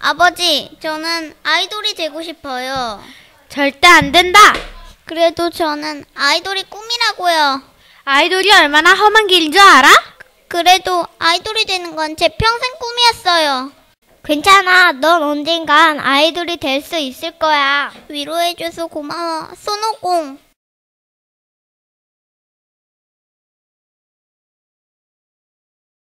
아버지, 저는 아이돌이 되고 싶어요. 절대 안 된다. 그래도 저는 아이돌이 꿈이라고요. 아이돌이 얼마나 험한 길인 줄 알아? 그래도 아이돌이 되는 건 제 평생 꿈이었어요. 괜찮아. 넌 언젠간 아이돌이 될 수 있을 거야. 위로해줘서 고마워, 손오공.